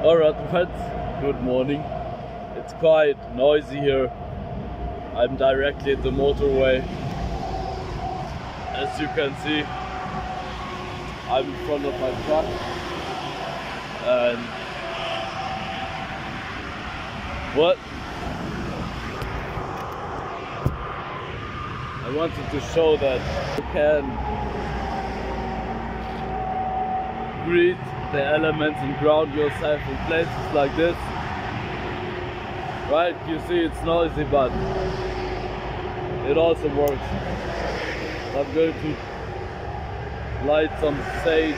Alright friends, good morning. It's quite noisy here. I'm directly at the motorway. As you can see, I'm in front of my truck and what? I wanted to show that you can greet the elements and ground yourself in places like this. Right, you see it's noisy, but it also works. I'm going to light some sage.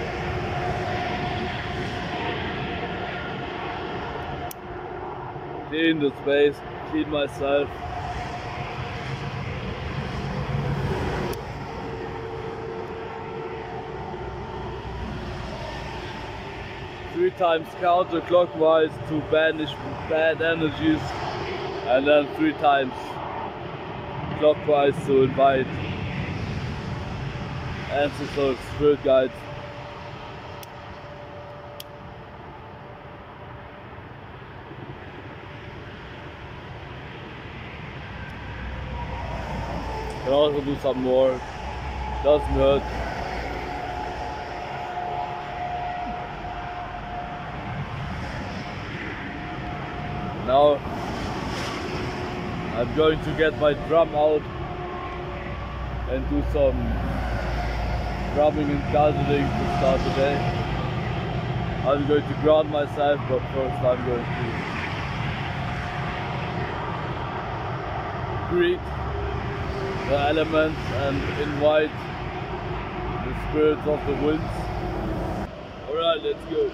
Clean the space, clean myself. Three times counterclockwise to banish bad energies, and then 3 times clockwise to invite ancestors, spirit guides. Can also do some more, doesn't hurt. Now I'm going to get my drum out and do some drumming and gardening to start the day. I'm going to ground myself, but first I'm going to greet the elements and invite the spirits of the winds. Alright, let's go.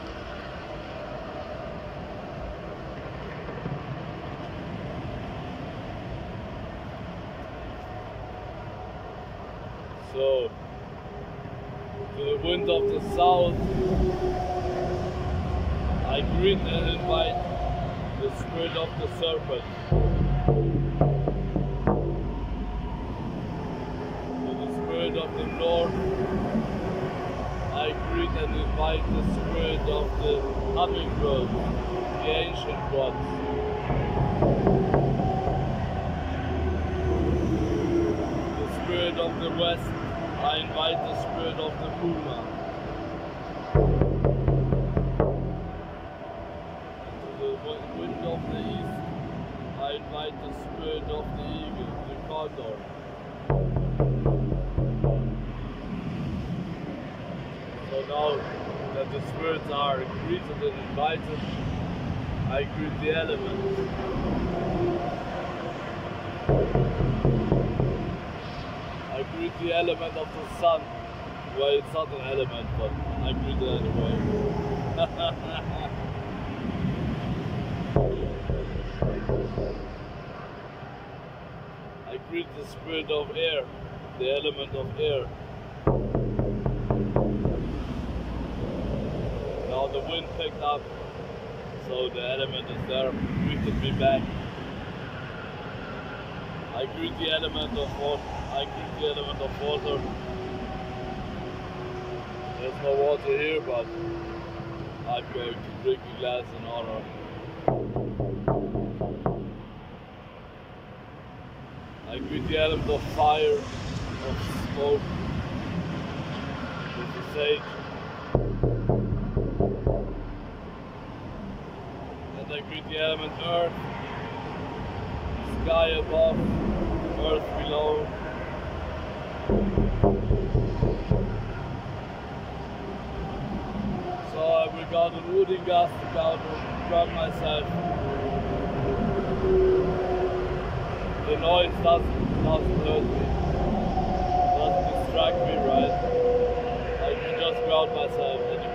So, to the wind of the south, I greet and invite the spirit of the serpent. To the spirit of the north, I greet and invite the spirit of the hummingbird, the ancient gods. The spirit of the west, I invite the spirit of the puma. And to the wind of the east, I invite the spirit of the eagle, the condor. So now that the spirits are greeted and invited, I greet the elements. I greet the element of the sun. Well, it's not an element, but I greet it anyway. I greet the spirit of air, the element of air. Now the wind picked up, so the element is there, greeted me back. I greet the element of water. There's no water here, but I'm going to drink a glass in honor. I greet the element of fire, of smoke, with the sage. And I greet the element earth, sky above, earth below. So I will go to Udingas to ground myself. The noise doesn't hurt me, doesn't distract me, right? I can just ground myself anyway.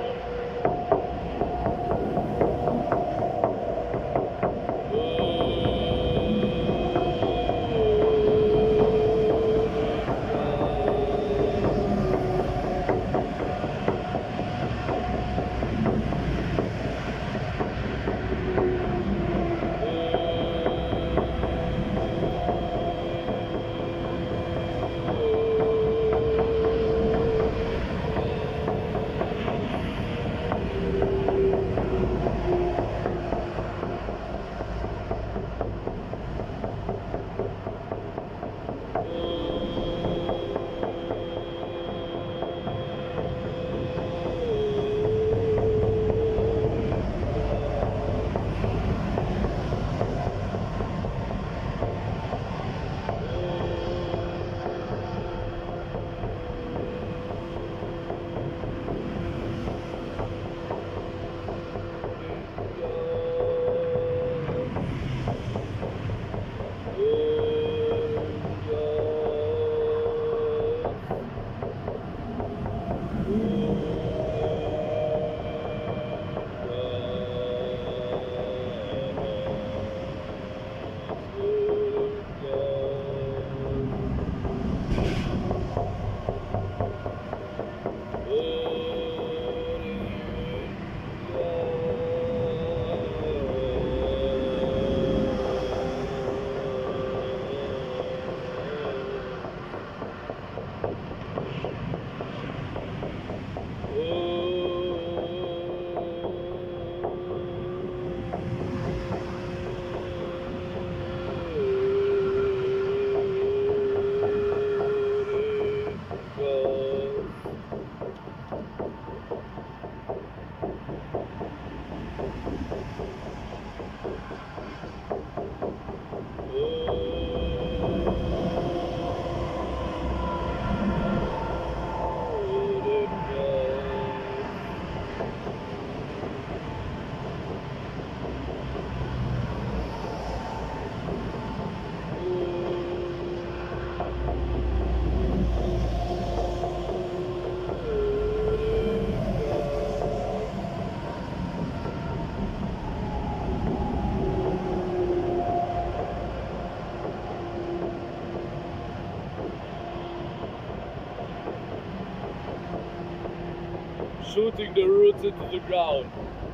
shooting the roots into the ground.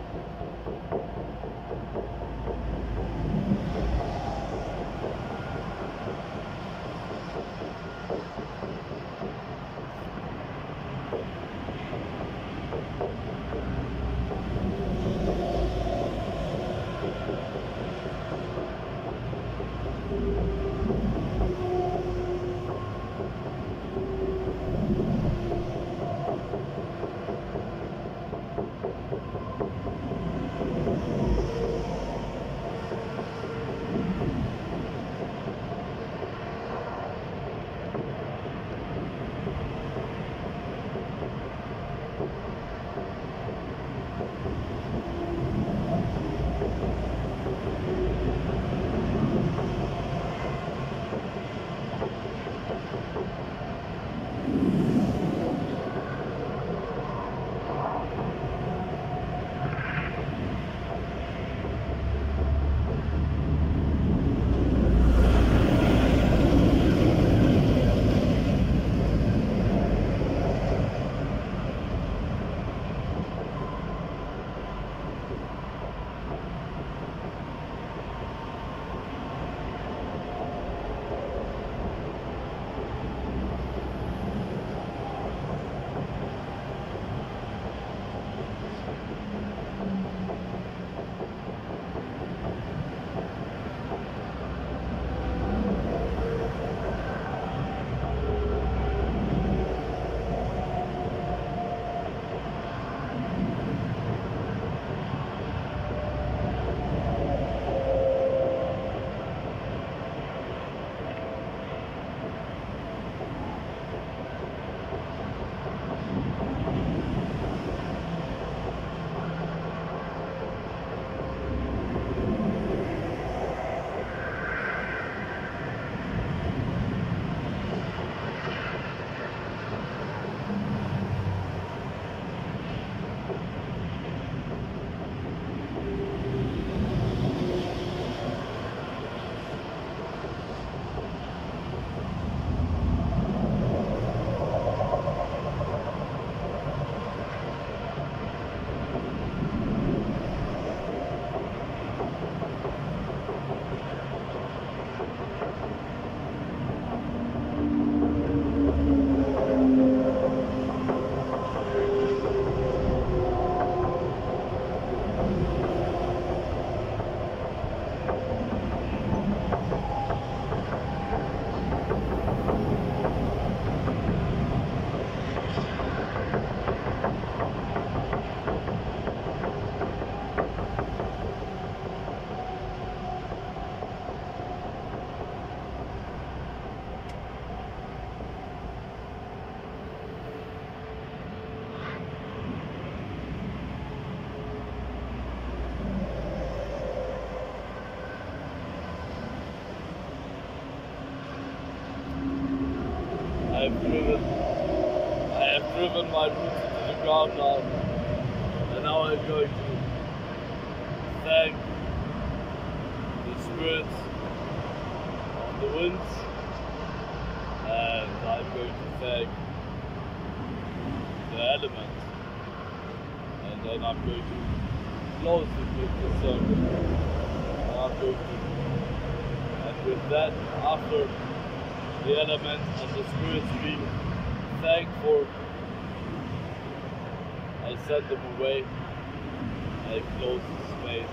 I have driven my roots into the ground now, and now I'm going to thank the spirits of the winds, and I'm going to thank the elements, and then I'm going to close it with the circle. And with that, after the elements and the spirits being thanked for, I send them away. I close the space.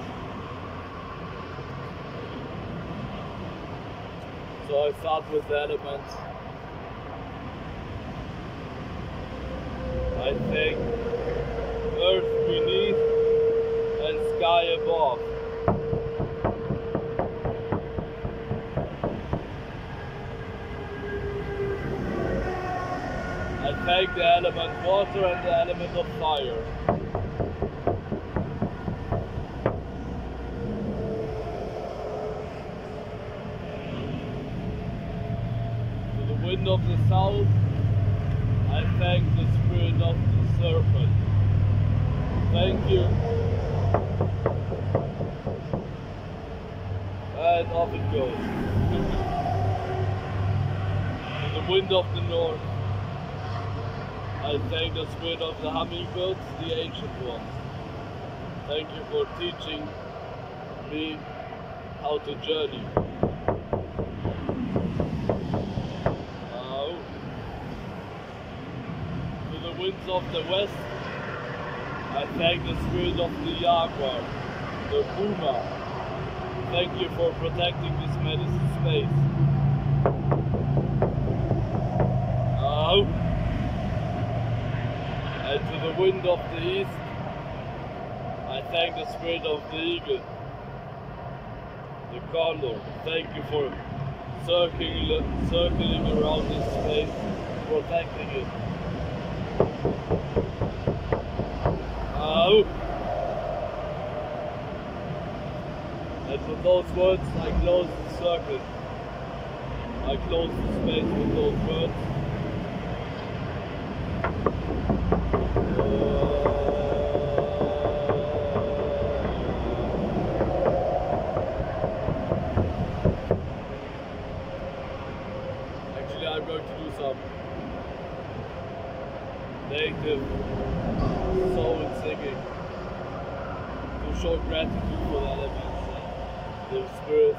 So I start with the elements. I thank earth beneath and sky above. I thank the element water and the element of fire. To the wind of the south, I thank the spirit of the serpent. Thank you. And off it goes. To the wind of the north, I thank the spirit of the hummingbirds, the ancient ones. Thank you for teaching me how to journey. To the winds of the west, I thank the spirit of the jaguar, the puma. Thank you for protecting this medicine space. And to the wind of the east, I thank the spirit of the eagle, the condor. Thank you for circling around this space, protecting it. And with those words, I close the circle. I close the space with those words. Actually, I'm going to do some native soul singing to show gratitude for the elements and the spirits.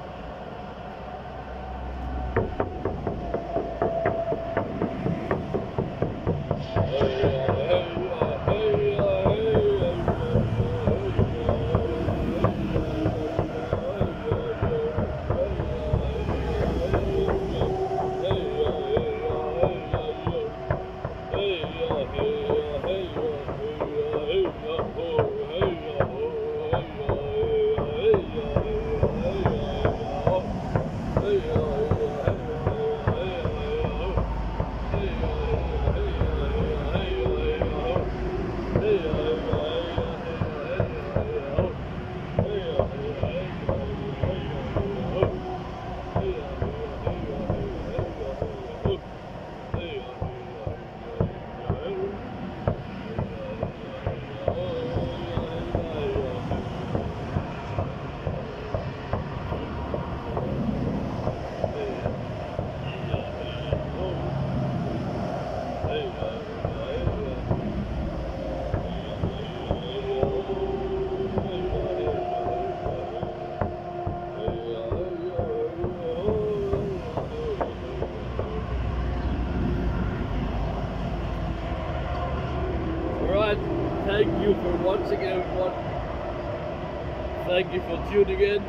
Thank you for watching, everyone. Thank you for tuning in.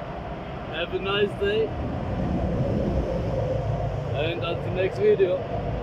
Have a nice day. And until next video.